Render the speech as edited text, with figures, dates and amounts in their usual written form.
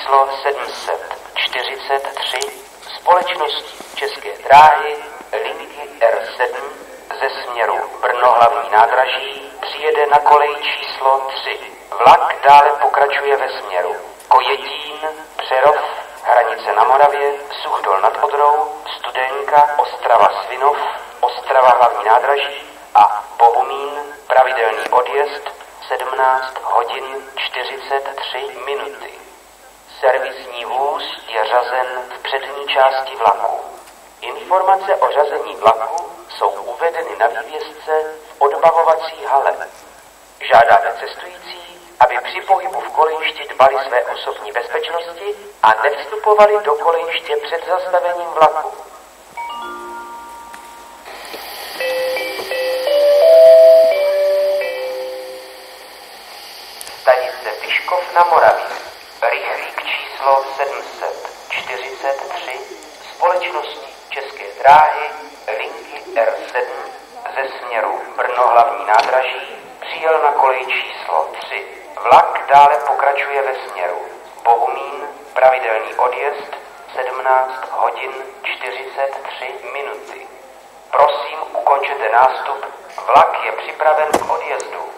číslo 743 společností České dráhy linky R7 ze směru Brno hlavní nádraží přijede na kolej číslo 3. Vlak dále pokračuje ve směru Kojetín, Přerov, Hranice na Moravě, Suchdol nad Odrou, Studenka, Ostrava Svinov, Ostrava hlavní nádraží a Bohumín, pravidelný odjezd 17 hodin 43 minuty. Servisní vůz je řazen v přední části vlaku. Informace o řazení vlaku jsou uvedeny na vývězce v odbavovací hale. Žádáme cestující, aby při pohybu v kolejišti dbali své osobní bezpečnosti a nevstupovali do kolejiště před zastavením vlaku. Stanice Vyškov na Moravě. Rychlík číslo 743 společností České dráhy linky R7 ze směru Brno hlavní nádraží přijel na kolej číslo 3. Vlak dále pokračuje ve směru Bohumín, pravidelný odjezd 17 hodin 43 minuty. Prosím, ukončete nástup, vlak je připraven k odjezdu.